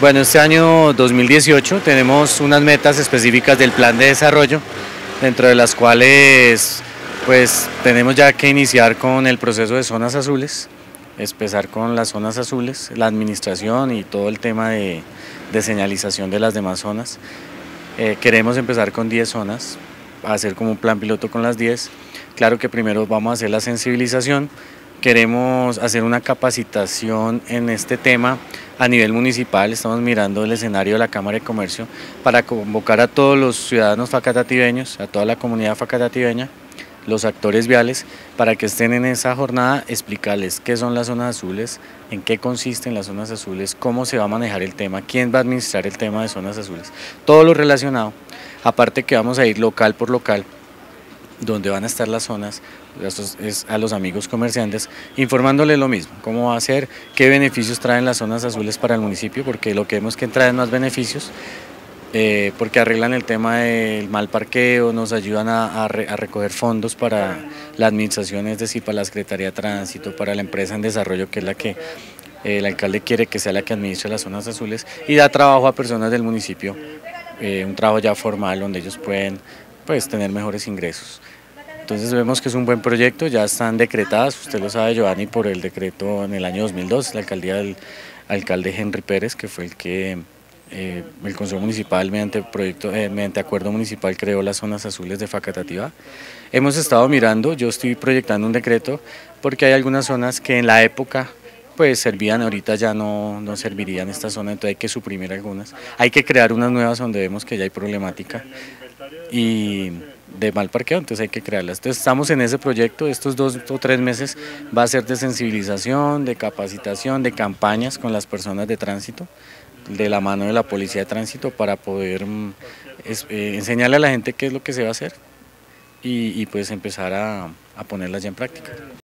Bueno, este año 2018 tenemos unas metas específicas del plan de desarrollo, dentro de las cuales pues tenemos ya que iniciar con el proceso de zonas azules, empezar con las zonas azules, la administración y todo el tema de señalización de las demás zonas. Queremos empezar con 10 zonas, hacer como un plan piloto con las 10. Claro que primero vamos a hacer la sensibilización. Queremos hacer una capacitación en este tema a nivel municipal. Estamos mirando el escenario de la Cámara de Comercio para convocar a todos los ciudadanos facatativeños, a toda la comunidad facatativeña, los actores viales, para que estén en esa jornada, explicarles qué son las zonas azules, en qué consisten las zonas azules, cómo se va a manejar el tema, quién va a administrar el tema de zonas azules, todo lo relacionado. Aparte que vamos a ir local por local, donde van a estar las zonas, es a los amigos comerciantes, informándoles lo mismo, cómo va a ser, qué beneficios traen las zonas azules para el municipio, porque lo que vemos que traen más beneficios, porque arreglan el tema del mal parqueo, nos ayudan a recoger fondos para la administración, es decir, para la Secretaría de Tránsito, para la empresa en desarrollo, que es la que el alcalde quiere que sea la que administre las zonas azules, y da trabajo a personas del municipio, un trabajo ya formal donde ellos pueden pues tener mejores ingresos. Entonces vemos que es un buen proyecto, ya están decretadas, usted lo sabe, Giovanni, por el decreto en el año 2002, la alcaldía del alcalde Henry Pérez, que fue el que el Consejo Municipal mediante acuerdo municipal creó las zonas azules de Facatativá. Hemos estado mirando, yo estoy proyectando un decreto porque hay algunas zonas que en la época pues servían, ahorita ya no servirían esta zona, entonces hay que suprimir algunas, hay que crear unas nuevas donde vemos que ya hay problemática y de mal parqueo, entonces hay que crearlas. Entonces estamos en ese proyecto, estos 2 o 3 meses va a ser de sensibilización, de capacitación, de campañas con las personas de tránsito, de la mano de la policía de tránsito, para poder enseñarle a la gente qué es lo que se va a hacer y pues empezar a ponerlas ya en práctica.